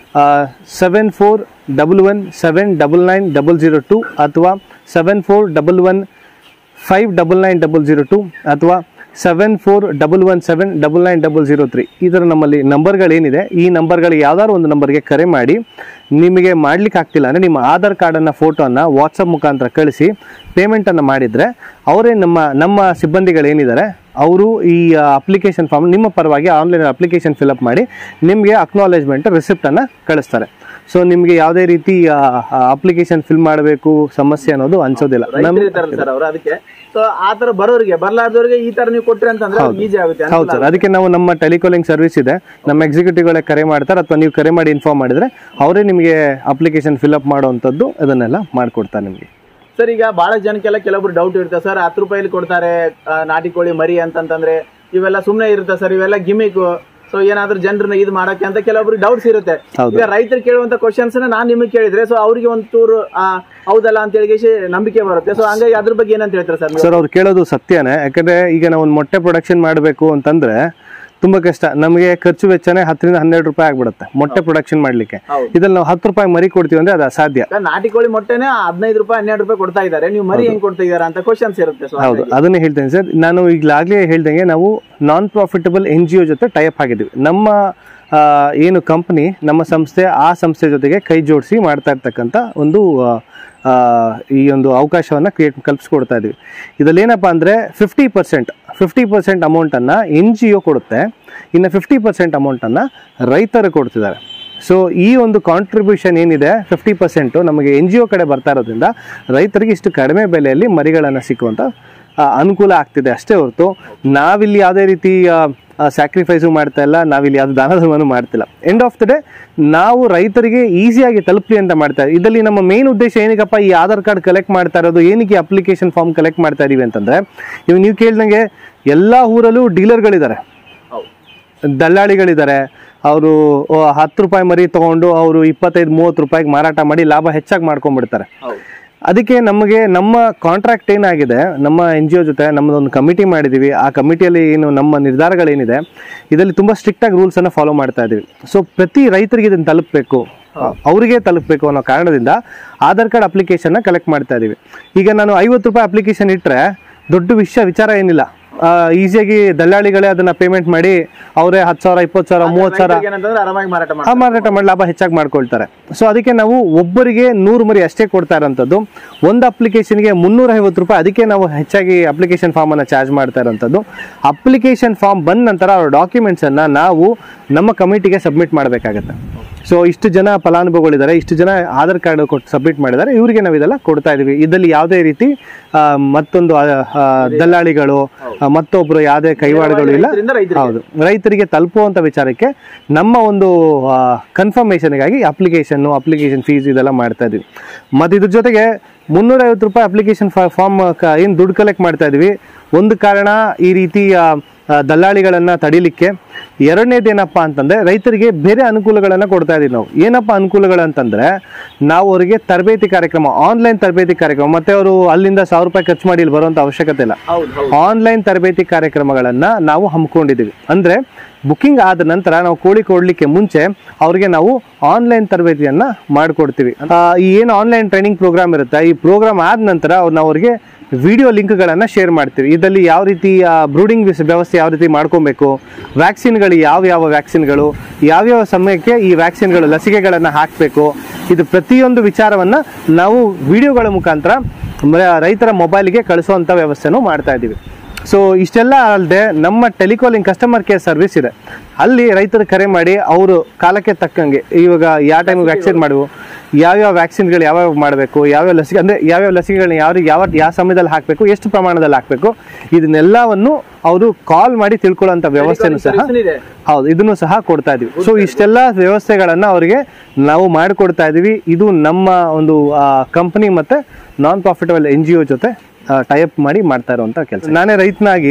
Speaker 1: seven four double one seven double nine double zero two ಅಥವಾ seven four double one five double nine double zero two ಅಥವಾ seven four double one seven double nine double zero three ಈ ಥರ ನಮ್ಮಲ್ಲಿ ನಂಬರ್ಗಳೇನಿದೆ, ಈ ನಂಬರ್ಗಳಿಗೆ ಯಾವ್ದಾದ್ರು ಒಂದು ನಂಬರ್ಗೆ ಕರೆ ಮಾಡಿ ನಿಮಗೆ ಮಾಡ್ಲಿಕ್ಕೆ ಆಗ್ತಿಲ್ಲ ಅಂದರೆ ನಿಮ್ಮ ಆಧಾರ್ ಕಾರ್ಡನ್ನು ಫೋಟೋನ ವಾಟ್ಸಪ್ ಮುಖಾಂತರ ಕಳಿಸಿ ಪೇಮೆಂಟನ್ನು ಮಾಡಿದರೆ ಅವರೇ ನಮ್ಮ ನಮ್ಮ ಸಿಬ್ಬಂದಿಗಳೇನಿದ್ದಾರೆ ಅವರು ಈ ಅಪ್ಲಿಕೇಶನ್ ಫಾರ್ಮ್ ನಿಮ್ಮ ಪರವಾಗಿ ಆನ್ಲೈನ್ ಅಪ್ಲಿಕೇಶನ್ ಫಿಲಪ್ ಮಾಡಿ ನಿಮಗೆ ಅಕ್ನಾಲೇಜ್ಮೆಂಟ್ ರಿಸಿಪ್ಟನ್ನು ಕಳಿಸ್ತಾರೆ. ಸೊ ನಿಮಗೆ ಯಾವುದೇ ರೀತಿ ಅಪ್ಲಿಕೇಶನ್ ಫಿಲ್ ಮಾಡಬೇಕು ಸಮಸ್ಯೆ ಅನ್ನೋದು ಅನ್ಸೋದಿಲ್ಲ.
Speaker 2: ಅದಕ್ಕೆ ಸೊ ಆ ತರ ಬರೋರಿಗೆ ಬರ್ಲಾರ್ದವ್ರಿಗೆ ಈ ತರ ನೀವು ಕೊಟ್ರಿ ಅಂತಂದ್ರೆ ಈಜಿ ಆಗುತ್ತೆ.
Speaker 1: ಹೌದು ಸರ್, ಅದಕ್ಕೆ ನಾವು ನಮ್ಮ ಟೆಲಿಕಾಲಿಂಗ್ ಸರ್ವಿಸ್ ಇದೆ, ನಮ್ಮ ಎಕ್ಸಿಕ್ಯೂಟಿವ್ಗಳೇ ಕರೆ ಮಾಡ್ತಾರೆ ಅಥವಾ ನೀವು ಕರೆ ಮಾಡಿ ಇನ್ಫಾರ್ಮ್ ಮಾಡಿದ್ರೆ ಅವರೇ ನಿಮಗೆ ಅಪ್ಲಿಕೇಶನ್ ಫಿಲ್ಅಪ್ ಮಾಡುವಂಥದ್ದು ಅದನ್ನೆಲ್ಲ ಮಾಡಿಕೊಡ್ತಾರೆ ನಿಮಗೆ.
Speaker 2: ಸರ್ ಈಗ ಬಹಳ ಜನಕ್ಕೆಲ್ಲ ಕೆಲವೊಬ್ರು ಡೌಟ್ ಇರುತ್ತೆ ಸರ್, ಹತ್ತು ರೂಪಾಯಿಲಿ ಕೊಡ್ತಾರೆ ನಾಟಿ ಕೋಳಿ ಮರಿ ಅಂತಂತಂದ್ರೆ ಇವೆಲ್ಲ ಸುಮ್ನೆ ಇರುತ್ತೆ ಸರ್, ಇವೆಲ್ಲ ಗಿಮಿಕ್, ಸೊ ಏನಾದ್ರೂ ಜನರನ್ನ ಇದು ಮಾಡಕ್ಕೆ ಅಂತ ಕೆಲವೊಬ್ರು ಡೌಟ್ಸ್ ಇರುತ್ತೆ. ಈಗ ರೈತರು ಕೇಳುವಂತ ಕ್ವಶನ್ಸ್ ನಾನು ನಿಮಗೆ ಕೇಳಿದ್ರೆ ಸೊ ಅವ್ರಿಗೆ ಒಂದು ಟೂರ್ ಹೌದಲ್ಲ ಅಂತ ಹೇಳಿ ನಂಬಿಕೆ ಬರುತ್ತೆ. ಸೊ ಹಂಗಾಗಿ ಅದ್ರ ಬಗ್ಗೆ ಏನಂತ ಹೇಳ್ತಾರೆ ಸರ್?
Speaker 1: ಸರ್ ಅವ್ರು ಕೇಳೋದು ಸತ್ಯನೇ. ಯಾಕಂದ್ರೆ ಈಗ ನಾವು ಒಂದು ಮೊಟ್ಟೆ ಪ್ರೊಡಕ್ಷನ್ ಮಾಡಬೇಕು ಅಂತಂದ್ರೆ ತುಂಬಾ ಕಷ್ಟ. ನಮಗೆ ಖರ್ಚು ವೆಚ್ಚನೇ ಹತ್ತರಿಂದ ಹನ್ನೆರಡು ರೂಪಾಯಿ ಆಗ್ಬಿಡುತ್ತೆ ಮೊಟ್ಟೆ ಪ್ರೊಡಕ್ಷನ್ ಮಾಡ್ಲಿಕ್ಕೆ. ಇದ್ರಲ್ಲಿ ನಾವು ಹತ್ತು ರೂಪಾಯಿ ಮರಿ ಕೊಡ್ತೀವಿ ಅಂದ್ರೆ ಅದು ಅಸಾಧ್ಯ.
Speaker 2: ನಾಟಿ ಕೋಳಿ ಮೊಟ್ಟೆನೆ ಹದಿನೈದು ರೂಪಾಯಿ ಹನ್ನೆರಡು ರೂಪಾಯಿ ಕೊಡ್ತಾ ಇದ್ದಾರೆ, ನೀವು ಮರಿ ಹೆಂಗ್ ಕೊಡ್ತಾ ಇದಾರೆ ಅಂತ ಕ್ವಶನ್ಸ್ ಇರುತ್ತೆ.
Speaker 1: ಹೌದು, ಅದನ್ನೇ ಹೇಳ್ತೇನೆ ಸರ್. ನಾನು ಈಗಲಾಗ್ಲೇ ಹೇಳ್ದಂಗೆ ನಾವು non profitable N G O ಜೊತೆ ಟೈಅಪ್ ಆಗಿದ್ದೀವಿ. ನಮ್ಮ ಏನು ಕಂಪನಿ, ನಮ್ಮ ಸಂಸ್ಥೆ ಆ ಸಂಸ್ಥೆ ಜೊತೆಗೆ ಕೈ ಜೋಡಿಸಿ ಮಾಡ್ತಾ ಇರ್ತಕ್ಕಂಥ ಒಂದು ಈ ಒಂದು ಅವಕಾಶವನ್ನು ಕ್ರಿಯೇಟ್ ಕಲ್ಪಿಸ್ಕೊಡ್ತಾ ಇದೀವಿ. ಇದರಲ್ಲಿ ಏನಪ್ಪಾ ಅಂದರೆ ಫಿಫ್ಟಿ ಪರ್ಸೆಂಟ್ ಫಿಫ್ಟಿ ಪರ್ಸೆಂಟ್ ಅಮೌಂಟನ್ನು ಎನ್ ಜಿ ಒ ಕೊಡುತ್ತೆ, ಇನ್ನು ಫಿಫ್ಟಿ ಪರ್ಸೆಂಟ್ ಅಮೌಂಟನ್ನು ರೈತರು ಕೊಡ್ತಿದ್ದಾರೆ. ಸೊ ಈ ಒಂದು ಕಾಂಟ್ರಿಬ್ಯೂಷನ್ ಏನಿದೆ ಫಿಫ್ಟಿ ಪರ್ಸೆಂಟು ನಮಗೆ ಎನ್ ಜಿ ಒ ಕಡೆ ಬರ್ತಾ ಇರೋದ್ರಿಂದ ರೈತರಿಗೆ ಇಷ್ಟು ಕಡಿಮೆ ಬೆಲೆಯಲ್ಲಿ ಮರಿಗಳನ್ನು ಸಿಕ್ಕುವಂಥ ಅನುಕೂಲ ಆಗ್ತಿದೆ ಅಷ್ಟೇ ಹೊರತು ನಾವಿಲ್ಲಿ ಯಾವುದೇ ರೀತಿ ಸ್ಯಾಕ್ರಿಫೈಸು ಮಾಡ್ತಾ ಇಲ್ಲ, ನಾವಿಲ್ಲಿ ಯಾವುದು ದಾನ ಧರ್ಮನೂ ಮಾಡ್ತಿಲ್ಲ. ಎಂಡ್ ಆಫ್ ದ ಡೇ ನಾವು ರೈತರಿಗೆ ಈಸಿಯಾಗಿ ತಲುಪಲಿ ಅಂತ ಮಾಡ್ತಾ ಇದ್ದೀವಿ. ಇದರಲ್ಲಿ ನಮ್ಮ ಮೇನ್ ಉದ್ದೇಶ ಏನಕ್ಕಪ್ಪ ಈ ಆಧಾರ್ ಕಾರ್ಡ್ ಕಲೆಕ್ಟ್ ಮಾಡ್ತಾ ಇರೋದು, ಏನಕ್ಕೆ ಅಪ್ಲಿಕೇಶನ್ ಫಾರ್ಮ್ ಕಲೆಕ್ಟ್ ಮಾಡ್ತಾ ಇದೀವಿ ಅಂತಂದರೆ, ಇವು ನೀವು ಕೇಳಿದಂಗೆ ಎಲ್ಲ ಊರಲ್ಲೂ ಡೀಲರ್ಗಳಿದ್ದಾರೆ, ದಲ್ಲಾಳಿಗಳಿದ್ದಾರೆ. ಅವರು ಹತ್ತು ರೂಪಾಯಿ ಮರಿ ತೊಗೊಂಡು ಅವರು ಇಪ್ಪತ್ತೈದು ಮೂವತ್ತು ರೂಪಾಯಿಗೆ ಮಾರಾಟ ಮಾಡಿ ಲಾಭ ಹೆಚ್ಚಾಗಿ ಮಾಡ್ಕೊಂಡ್ಬಿಡ್ತಾರೆ. ಅದಕ್ಕೆ ನಮಗೆ ನಮ್ಮ ಕಾಂಟ್ರಾಕ್ಟ್ ಏನಾಗಿದೆ, ನಮ್ಮ ಎನ್ ಜಿ ಒ ಜೊತೆ ನಮ್ಮದೊಂದು ಕಮಿಟಿ ಮಾಡಿದ್ದೀವಿ. ಆ ಕಮಿಟಿಯಲ್ಲಿ ಏನು ನಮ್ಮ ನಿರ್ಧಾರಗಳೇನಿದೆ ಇದರಲ್ಲಿ ತುಂಬ ಸ್ಟ್ರಿಕ್ಟಾಗಿ ರೂಲ್ಸನ್ನು ಫಾಲೋ ಮಾಡ್ತಾ ಇದ್ದೀವಿ. ಸೊ ಪ್ರತಿ ರೈತರಿಗೆ ಇದನ್ನು ತಲುಪಬೇಕು, ಅವರಿಗೆ ತಲುಪಬೇಕು ಅನ್ನೋ ಕಾರಣದಿಂದ ಆಧಾರ್ ಕಾರ್ಡ್ ಅಪ್ಲಿಕೇಶನ್ನ ಕಲೆಕ್ಟ್ ಮಾಡ್ತಾ ಇದ್ದೀವಿ. ಈಗ ನಾನು ಐವತ್ತು ರೂಪಾಯಿ ಅಪ್ಲಿಕೇಶನ್ ಇಟ್ಟರೆ ದೊಡ್ಡ ವಿಷಯ ವಿಚಾರ ಏನಿಲ್ಲ, ಈಸಿಯಾಗಿ ದಲ್ಲಾಳಿಗಳೇ ಅದನ್ನ ಪೇಮೆಂಟ್ ಮಾಡಿ ಅವರೇ ಹತ್ತು ಸಾವಿರ ಇಪ್ಪತ್ತು ಸಾವಿರ ಮೂವತ್ತು ಸಾವಿರ ಮಾರಾಟ ಮಾಡಿ ಲಾಭ ಹೆಚ್ಚಾಗಿ ಮಾಡ್ಕೊಳ್ತಾರೆ. ಸೊ ಅದಕ್ಕೆ ನಾವು ಒಬ್ಬರಿಗೆ ನೂರು ಮರಿ ಅಷ್ಟೇ ಕೊಡ್ತಾ ಇರೋಂಥದ್ದು. ಒಂದು ಅಪ್ಲಿಕೇಶನ್ಗೆ ಮುನ್ನೂರ ಐವತ್ತು ರೂಪಾಯಿ, ಅದಕ್ಕೆ ನಾವು ಹೆಚ್ಚಾಗಿ ಅಪ್ಲಿಕೇಶನ್ ಫಾರ್ಮ್ ಅನ್ನ ಚಾರ್ಜ್ ಮಾಡ್ತಾ ಇರೋಂಥದ್ದು. ಅಪ್ಲಿಕೇಶನ್ ಫಾರ್ಮ್ ಬಂದ ನಂತರ ಅವ್ರ ಡಾಕ್ಯುಮೆಂಟ್ಸ್ ಅನ್ನ ನಾವು ನಮ್ಮ ಕಮಿಟಿಗೆ ಸಬ್ಮಿಟ್ ಮಾಡಬೇಕಾಗತ್ತೆ. ಸೊ ಇಷ್ಟು ಜನ ಫಲಾನುಭವಿಗಳಿದ್ದಾರೆ, ಇಷ್ಟು ಜನ ಆಧಾರ್ ಕಾರ್ಡ್ ಕೊಟ್ಟು ಸಬ್ಮಿಟ್ ಮಾಡಿದ್ದಾರೆ, ಇವರಿಗೆ ನಾವು ಇದೆಲ್ಲ ಕೊಡ್ತಾ ಇದೀವಿ. ಇದರಲ್ಲಿ ಯಾವುದೇ ರೀತಿ ಮತ್ತೊಂದು ದಲ್ಲಾಳಿಗಳು ಮತ್ತೊಬ್ರು ಯಾವುದೇ ಕೈವಾಡಗಳು ಇಲ್ಲ. ಹೌದು, ರೈತರಿಗೆ ತಲುಪುವಂತ ವಿಚಾರಕ್ಕೆ ನಮ್ಮ ಒಂದು ಕನ್ಫರ್ಮೇಷನ್ಗಾಗಿ ಅಪ್ಲಿಕೇಶನ್ ಅಪ್ಲಿಕೇಶನ್ ಫೀಸ್ ಇದೆಲ್ಲ ಮಾಡ್ತಾ ಇದೀವಿ. ಮತ್ತು ಇದ್ರ ಜೊತೆಗೆ ಮುನ್ನೂರ ಐವತ್ತು ರೂಪಾಯಿ ಅಪ್ಲಿಕೇಶನ್ ಫಾರ್ಮ್ ಏನು ದುಡ್ಡು ಕಲೆಕ್ಟ್ ಮಾಡ್ತಾ ಇದೀವಿ. ಒಂದು ಕಾರಣ ಈ ರೀತಿ ದಲ್ಲಾಳಿಗಳನ್ನ ತಡಿಲಿಕ್ಕೆ, ಎರಡನೇದೇನಪ್ಪ ಅಂತಂದ್ರೆ ರೈತರಿಗೆ ಬೇರೆ ಅನುಕೂಲಗಳನ್ನ ಕೊಡ್ತಾ ಇದೀವಿ ನಾವು. ಏನಪ್ಪ ಅನುಕೂಲಗಳಂತಂದ್ರೆ ನಾವು ಅವರಿಗೆ ತರಬೇತಿ ಕಾರ್ಯಕ್ರಮ, ಆನ್ಲೈನ್ ತರಬೇತಿ ಕಾರ್ಯಕ್ರಮ, ಮತ್ತೆ ಅವರು ಅಲ್ಲಿಂದ ಸಾವಿರ ರೂಪಾಯಿ ಖರ್ಚು ಮಾಡಿ ಇಲ್ಲಿ ಬರುವಂತ ಅವಶ್ಯಕತೆ ಇಲ್ಲ. ಆನ್ಲೈನ್ ತರಬೇತಿ ಕಾರ್ಯಕ್ರಮಗಳನ್ನ ನಾವು ಹಮ್ಮಿಕೊಂಡಿದ್ದೀವಿ. ಅಂದ್ರೆ ಬುಕ್ಕಿಂಗ್ ಆದ ನಂತರ ನಾವು ಕೋಳಿ ಕೊಡ್ಲಿಕ್ಕೆ ಮುಂಚೆ ಅವ್ರಿಗೆ ನಾವು ಆನ್ಲೈನ್ ತರಬೇತಿಯನ್ನ ಮಾಡಿಕೊಡ್ತೀವಿ. ಈ ಏನು ಆನ್ಲೈನ್ ಟ್ರೈನಿಂಗ್ ಪ್ರೋಗ್ರಾಮ್ ಇರುತ್ತೆ, ಈ ಪ್ರೋಗ್ರಾಮ್ ಆದ ನಂತರ ನಾವು ಅವ್ರಿಗೆ ವಿಡಿಯೋ ಲಿಂಕ್ಗಳನ್ನು ಶೇರ್ ಮಾಡ್ತೀವಿ. ಇದರಲ್ಲಿ ಯಾವ ರೀತಿ ಬ್ರೂಡಿಂಗ್ ವ್ಯವಸ್ಥೆ ಯಾವ ರೀತಿ ಮಾಡ್ಕೊಬೇಕು, ವ್ಯಾಕ್ಸಿನ್ಗಳು ಯಾವ ಯಾವ ವ್ಯಾಕ್ಸಿನ್ಗಳು ಯಾವ್ಯಾವ ಸಮಯಕ್ಕೆ ಈ ವ್ಯಾಕ್ಸಿನ್ಗಳು ಲಸಿಕೆಗಳನ್ನು ಹಾಕಬೇಕು, ಇದು ಪ್ರತಿಯೊಂದು ವಿಚಾರವನ್ನು ನಾವು ವಿಡಿಯೋಗಳ ಮುಖಾಂತರ ರೈತರ ಮೊಬೈಲ್ಗೆ ಕಳಿಸುವಂಥ ವ್ಯವಸ್ಥೆನೂ ಮಾಡ್ತಾ ಇದ್ದೀವಿ. ಸೊ ಇಷ್ಟೆಲ್ಲ ಅಲ್ಲದೆ ನಮ್ಮ ಟೆಲಿಕಾಲಿಂಗ್ ಕಸ್ಟಮರ್ ಕೇರ್ ಸರ್ವಿಸ್ ಇದೆ. ಅಲ್ಲಿ ರೈತರು ಕರೆ ಮಾಡಿ ಅವರು ಕಾಲಕ್ಕೆ ತಕ್ಕಂಗೆ ಇವಾಗ ಯಾವ ಟೈಮಿಗೆ ವ್ಯಾಕ್ಸಿನ್ ಮಾಡುವು, ಯಾವ್ಯಾವ ವ್ಯಾಕ್ಸಿನ್ಗಳು ಯಾವ್ಯಾವ ಮಾಡಬೇಕು, ಯಾವ್ಯಾವ ಲಸಿಕೆ ಅಂದರೆ ಯಾವ್ಯಾವ ಲಸಿಕೆಗಳನ್ನ ಯಾವ ಯಾವ ಯಾವ ಸಮಯದಲ್ಲಿ ಹಾಕಬೇಕು, ಎಷ್ಟು ಪ್ರಮಾಣದಲ್ಲಿ ಹಾಕಬೇಕು, ಇದನ್ನೆಲ್ಲವನ್ನು ಅವರು ಕಾಲ್ ಮಾಡಿ ತಿಳ್ಕೊಳ್ಳೋಂಥ ವ್ಯವಸ್ಥೆನೂ ಸಹ ಹೌದು ಇದನ್ನು ಸಹ ಕೊಡ್ತಾ ಇದೀವಿ. ಸೊ ಇಷ್ಟೆಲ್ಲ ವ್ಯವಸ್ಥೆಗಳನ್ನು ಅವರಿಗೆ ನಾವು ಮಾಡಿಕೊಡ್ತಾ ಇದೀವಿ. ಇದು ನಮ್ಮ ಒಂದು ಕಂಪನಿ ಮತ್ತು non profitable N G O ಜೊತೆ ಟೈಅಪ್ ಮಾಡಿ ಮಾಡ್ತಾ ಇರುವಂತ ಕೆಲಸ. ನಾನೇ ರೈತನಾಗಿ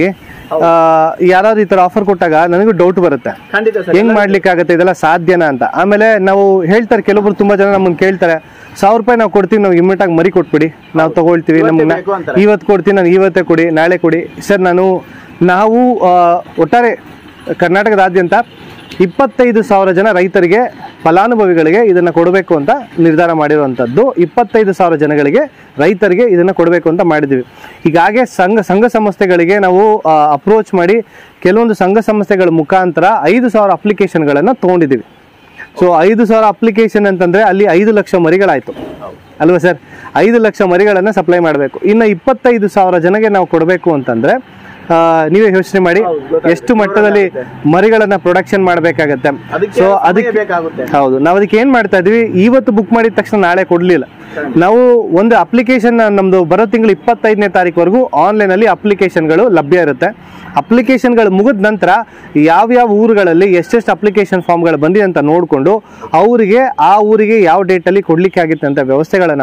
Speaker 1: ಯಾರಾದ್ರೂ ಈ ತರ ಆಫರ್ ಕೊಟ್ಟಾಗ ನನಗೂ ಡೌಟ್ ಬರುತ್ತೆ, ಹೆಂಗ್ ಮಾಡ್ಲಿಕ್ಕೆ ಆಗುತ್ತೆ, ಇದೆಲ್ಲ ಸಾಧ್ಯನಾ ಅಂತ. ಆಮೇಲೆ ನಾವು ಹೇಳ್ತಾರೆ, ಕೆಲವೊಬ್ರು ತುಂಬಾ ಜನ ನಮ್ಮನ್ನ ಕೇಳ್ತಾರೆ, ಸಾವಿರ ರೂಪಾಯಿ ನಾವು ಕೊಡ್ತೀವಿ, ನಾವು ಇಮಿಡಿಯೇಟ್ ಆಗಿ ಮರಿ ಕೊಟ್ಬಿಡಿ, ನಾವು ತಗೊಳ್ತೀವಿ, ನಮ್ಮನ್ನ ಇವತ್ತು ಕೊಡ್ತೀನಿ, ನಾನು ಇವತ್ತೇ ಕೊಡಿ, ನಾಳೆ ಕೊಡಿ. ಸರ್ ನಾನು ನಾವು ಒಟ್ಟಾರೆ ಕರ್ನಾಟಕದಾದ್ಯಂತ ಇಪ್ಪತ್ತೈದು ಸಾವಿರ ಜನ ರೈತರಿಗೆ ಫಲಾನುಭವಿಗಳಿಗೆ ಇದನ್ನ ಕೊಡಬೇಕು ಅಂತ ನಿರ್ಧಾರ ಮಾಡಿರುವಂಥದ್ದು. ಇಪ್ಪತ್ತೈದು ಸಾವಿರ ಜನಗಳಿಗೆ ರೈತರಿಗೆ ಇದನ್ನ ಕೊಡಬೇಕು ಅಂತ ಮಾಡಿದ್ದೀವಿ. ಹೀಗಾಗಿ ಸಂಘ ಸಂಘ ಸಂಸ್ಥೆಗಳಿಗೆ ನಾವು ಅಪ್ರೋಚ್ ಮಾಡಿ ಕೆಲವೊಂದು ಸಂಘ ಸಂಸ್ಥೆಗಳ ಮುಖಾಂತರ ಐದು ಸಾವಿರ ಅಪ್ಲಿಕೇಶನ್ಗಳನ್ನು ತೊಗೊಂಡಿದ್ದೀವಿ. ಸೊ ಐದು ಸಾವಿರ ಅಪ್ಲಿಕೇಶನ್ ಅಂತಂದ್ರೆ ಅಲ್ಲಿ ಐದು ಲಕ್ಷ ಮರಿಗಳಾಯ್ತು ಅಲ್ವಾ ಸರ್? ಐದು ಲಕ್ಷ ಮರಿಗಳನ್ನು ಸಪ್ಲೈ ಮಾಡಬೇಕು. ಇನ್ನು ಇಪ್ಪತ್ತೈದು ಸಾವಿರ ಜನಗೆ ನಾವು ಕೊಡಬೇಕು ಅಂತಂದ್ರೆ ನೀವೇ ಯೋಚನೆ ಮಾಡಿ ಎಷ್ಟು ಮಟ್ಟದಲ್ಲಿ ಮರಿಗಳನ್ನ ಪ್ರೊಡಕ್ಷನ್ ಮಾಡಬೇಕಾಗತ್ತೆ. ಸೊ ಅದಕ್ಕೆ ಹೌದು ನಾವು ಅದಕ್ಕೆ ಏನ್ ಮಾಡ್ತಾ ಇದೀವಿ, ಇವತ್ತು ಬುಕ್ ಮಾಡಿದ ತಕ್ಷಣ ನಾಳೆ ಕೊಡ್ಲಿಲ್ಲ. ನಾವು ಒಂದು ಅಪ್ಲಿಕೇಶನ್ ನಮ್ದು ಬರೋ ತಿಂಗಳು ಇಪ್ಪತ್ತೈದನೇ ತಾರೀಕುವರೆಗೂ ಆನ್ಲೈನ್ ಅಲ್ಲಿ ಅಪ್ಲಿಕೇಶನ್ಗಳು ಲಭ್ಯ ಇರುತ್ತೆ. ಅಪ್ಲಿಕೇಶನ್ಗಳು ಮುಗಿದ ನಂತರ ಯಾವ್ಯಾವ ಊರುಗಳಲ್ಲಿ ಎಷ್ಟೆಷ್ಟು ಅಪ್ಲಿಕೇಶನ್ ಫಾರ್ಮ್ಗಳು ಬಂದಿದೆ ಅಂತ ನೋಡಿಕೊಂಡು ಅವರಿಗೆ ಆ ಊರಿಗೆ ಯಾವ ಡೇಟಲ್ಲಿ ಕೊಡ್ಲಿಕ್ಕೆ ಆಗಿತ್ತು ಅಂತ ವ್ಯವಸ್ಥೆಗಳನ್ನ ಮಾಡಿ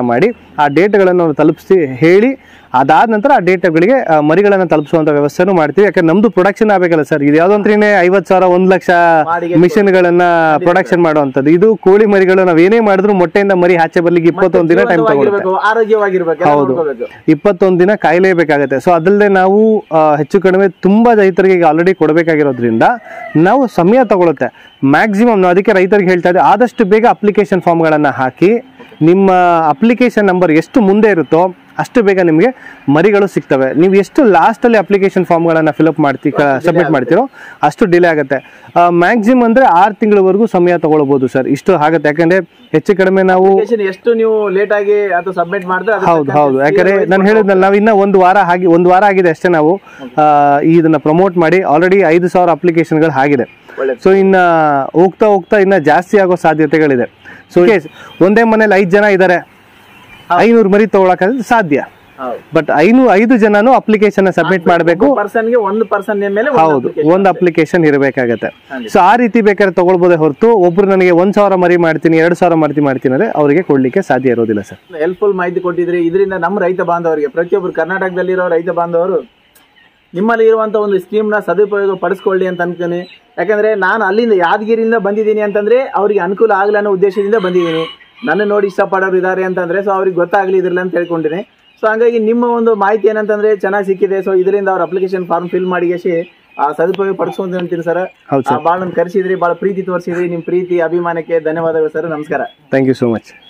Speaker 1: ಆ ಡೇಟ್ಗಳನ್ನು ತಲುಪಿಸಿ ಹೇಳಿ ಅದಾದ ನಂತರ ಆ ಡೇಟ್ಗಳಿಗೆ ಮರಿಗಳನ್ನು ತಲುಪಿಸುವಂಥ ವ್ಯವಸ್ಥೆನೂ ಮಾಡ್ತೀವಿ. ಯಾಕಂದ್ರೆ ನಮ್ದು ಪ್ರೊಡಕ್ಷನ್ ಆಗಬೇಕಲ್ಲ ಸರ್. ಇದು ಯಾವುದಂದ್ರೆ ಐವತ್ತು ಸಾವಿರ ಒಂದು ಲಕ್ಷ ಮಿಷನ್ಗಳನ್ನ ಪ್ರೊಡಕ್ಷನ್ ಮಾಡುವಂಥದ್ದು. ಇದು ಕೋಳಿ ಮರಿಗಳು ನಾವು ಏನೇ ಮಾಡಿದ್ರು ಮೊಟ್ಟೆಯಿಂದ ಮರಿ ಆಚೆ ಬರ್ಲಿಕ್ಕೆ ಇಪ್ಪತ್ತೊಂದು ದಿನ ಟೈಮ್ ತಗೊಳುತ್ತೆ. ಹೌದು, ಇಪ್ಪತ್ತೊಂದು ದಿನ ಕಾಯಲೇಬೇಕಾಗತ್ತೆ. ಸೊ ಅದಲ್ಲದೆ ನಾವು ಹೆಚ್ಚು ಕಡಿಮೆ ತುಂಬಾ ರೈತರಿಗೆ ಈಗ ಆಲ್ರೆಡಿ ಕೊಡಬೇಕಾಗಿರೋದ್ರಿಂದ ನಾವು ಸಮಯ ತಗೊಳುತ್ತೆ. ಮ್ಯಾಕ್ಸಿಮಮ್ ನಾವು ಅದಕ್ಕೆ ರೈತರಿಗೆ ಹೇಳ್ತಾ ಇದ್ದೀವಿ, ಆದಷ್ಟು ಬೇಗ ಅಪ್ಲಿಕೇಶನ್ ಫಾರ್ಮ್ಗಳನ್ನು ಹಾಕಿ ನಿಮ್ಮ ಅಪ್ಲಿಕೇಶನ್ ನಂಬರ್ ಎಷ್ಟು ಮುಂದೆ ಇರುತ್ತೋ ಅಷ್ಟು ಬೇಗ ನಿಮಗೆ ಮರಿಗಳು ಸಿಗ್ತವೆ. ನೀವು ಎಷ್ಟು ಲಾಸ್ಟಲ್ಲಿ ಅಪ್ಲಿಕೇಶನ್ ಫಾರ್ಮ್ಗಳನ್ನು ಫಿಲಪ್ ಮಾಡ್ತಿ ಸಬ್ಮಿಟ್ ಮಾಡ್ತೀರೋ ಅಷ್ಟು ಡಿಲೇ ಆಗುತ್ತೆ. ಮ್ಯಾಕ್ಸಿಮಮ್ ಅಂದರೆ ಆರು ತಿಂಗಳವರೆಗೂ ಸಮಯ ತಗೊಳ್ಬೋದು ಸರ್. ಇಷ್ಟು ಆಗುತ್ತೆ. ಯಾಕಂದರೆ ಹೆಚ್ಚು ಕಡಿಮೆ ನಾವು
Speaker 2: ಎಷ್ಟು ನೀವು ಲೇಟ್ ಆಗಿ ಅದು ಸಬ್ಮಿಟ್ ಮಾಡಿದ್ರೆ
Speaker 1: ಹೌದು ಹೌದು ಯಾಕಂದರೆ ನಾನು ಹೇಳಿದ್ನಲ್ಲ, ನಾವು ಇನ್ನೂ ಒಂದು ವಾರ ಆಗಿ ಒಂದು ವಾರ ಆಗಿದೆ ಅಷ್ಟೇ. ನಾವು ಇದನ್ನು ಪ್ರಮೋಟ್ ಮಾಡಿ ಆಲ್ರೆಡಿ ಐದು ಸಾವಿರ ಅಪ್ಲಿಕೇಶನ್ಗಳು ಆಗಿದೆ. ಸೊ ಇನ್ನು ಹೋಗ್ತಾ ಹೋಗ್ತಾ ಇನ್ನು ಜಾಸ್ತಿ ಆಗೋ ಸಾಧ್ಯತೆಗಳಿದೆ. ಸೊ ಒಂದೇ ಮನೇಲಿ ಐದು ಜನ ಇದ್ದಾರೆ, ಐನೂರು ಮರಿ ತಗೊಳಕ್ ಸಾಧ್ಯ. ಬಟ್ ಐನೂರು ಐದು ಜನನು ಅಪ್ಲಿಕೇಶನ್ ಸಬ್ಮಿಟ್ ಮಾಡಬೇಕು. ಹೌದು, ಒಂದು ಅಪ್ಲಿಕೇಶನ್ ಇರಬೇಕಾಗತ್ತೆ. ಸೊ ಆ ರೀತಿ ಬೇಕಾದ್ರೆ ತಗೊಳ್ಬೋದೇ ಹೊರತು ಒಬ್ರು ನನಗೆ ಒಂದ್ ಸಾವಿರ ಮರಿ ಮಾಡ್ತೀನಿ, ಎರಡು ಸಾವಿರ ಮರಿ ಮಾಡ್ತೀನಿ ಅಂದ್ರೆ ಅವರಿಗೆ ಕೊಡ್ಲಿಕ್ಕೆ ಸಾಧ್ಯ ಇರೋದಿಲ್ಲ ಸರ್.
Speaker 2: ಹೆಲ್ಪ್ಫುಲ್ ಮಾಹಿತಿ ಕೊಟ್ಟಿದ್ರಿ. ಇದರಿಂದ ನಮ್ಮ ರೈತ ಬಾಂಧವರಿಗೆ, ಪ್ರತಿಯೊಬ್ಬರು ಕರ್ನಾಟಕದಲ್ಲಿರೋ ರೈತ ಬಾಂಧವರು ನಿಮ್ಮಲ್ಲಿ ಇರುವಂತ ಒಂದು ಸ್ಕೀಮ್ ನ ಸದುಪಯೋಗ ಪಡಿಸ್ಕೊಳ್ಳಿ ಅಂತ ಅನ್ತೀನಿ. ಯಾಕಂದ್ರೆ ನಾನು ಅಲ್ಲಿಂದ ಯಾದಗಿರಿಯಿಂದ ಬಂದಿದ್ದೀನಿ ಅಂತಂದ್ರೆ ಅವ್ರಿಗೆ ಅನುಕೂಲ ಆಗಲಿ ಅನ್ನೋ ಉದ್ದೇಶದಿಂದ ಬಂದಿದ್ದೀನಿ. ನನ್ನ ನೋಡಿ ಇಷ್ಟಪಡೋರು ಇದ್ದಾರೆ ಅಂತಂದ್ರೆ ಸೊ ಅವ್ರಿಗೆ ಗೊತ್ತಾಗ್ಲಿ ಇದ್ರಲ್ಲ ಅಂತ ಹೇಳ್ಕೊಂಡಿನಿ. ಸೊ ಹಂಗಾಗಿ ನಿಮ್ಮ ಒಂದು ಮಾಹಿತಿ ಏನಂತಂದ್ರೆ ಚೆನ್ನಾಗಿ ಸಿಕ್ಕಿದೆ. ಸೊ ಇದರಿಂದ ಅವ್ರ ಅಪ್ಲಿಕೇಶನ್ ಫಾರ್ಮ್ ಫಿಲ್ ಮಾಡಿಗೆಸಿ ಆ ಸದುಪಯೋಗ ಪಡಿಸ್ಕೊಂತ ಅಂತೀನಿ ಸರ್. ಭಾಳ ಕರೆಸಿದ್ರಿ, ಭಾಳ ಪ್ರೀತಿ ತೋರಿಸಿದ್ರಿ. ನಿಮ್ಮ ಪ್ರೀತಿ ಅಭಿಮಾನಕ್ಕೆ ಧನ್ಯವಾದಗಳು ಸರ್. ನಮಸ್ಕಾರ.
Speaker 1: Thank you so much.